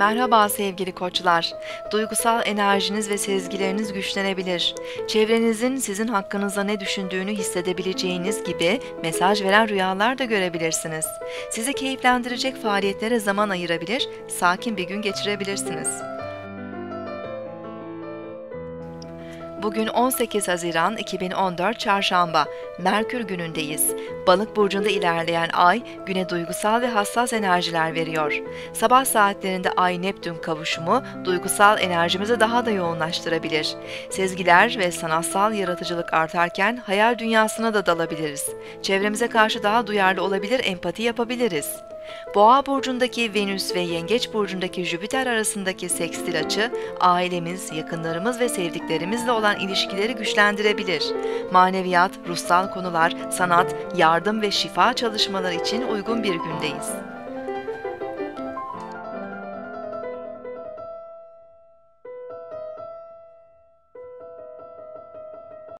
Merhaba sevgili koçlar. Duygusal enerjiniz ve sezgileriniz güçlenebilir. Çevrenizin sizin hakkınızda ne düşündüğünü hissedebileceğiniz gibi mesaj veren rüyalar da görebilirsiniz. Sizi keyiflendirecek faaliyetlere zaman ayırabilir, sakin bir gün geçirebilirsiniz. Bugün 18 Haziran 2014 Çarşamba, Merkür günündeyiz. Balık burcunda ilerleyen ay, güne duygusal ve hassas enerjiler veriyor. Sabah saatlerinde Ay-Neptün kavuşumu, duygusal enerjimizi daha da yoğunlaştırabilir. Sezgiler ve sanatsal yaratıcılık artarken hayal dünyasına da dalabiliriz. Çevremize karşı daha duyarlı olabilir, empati yapabiliriz. Boğa burcundaki Venüs ve Yengeç burcundaki Jüpiter arasındaki sekstil açı, ailemiz, yakınlarımız ve sevdiklerimizle olan ilişkileri güçlendirebilir. Maneviyat, ruhsal konular, sanat, yardım ve şifa çalışmaları için uygun bir gündeyiz.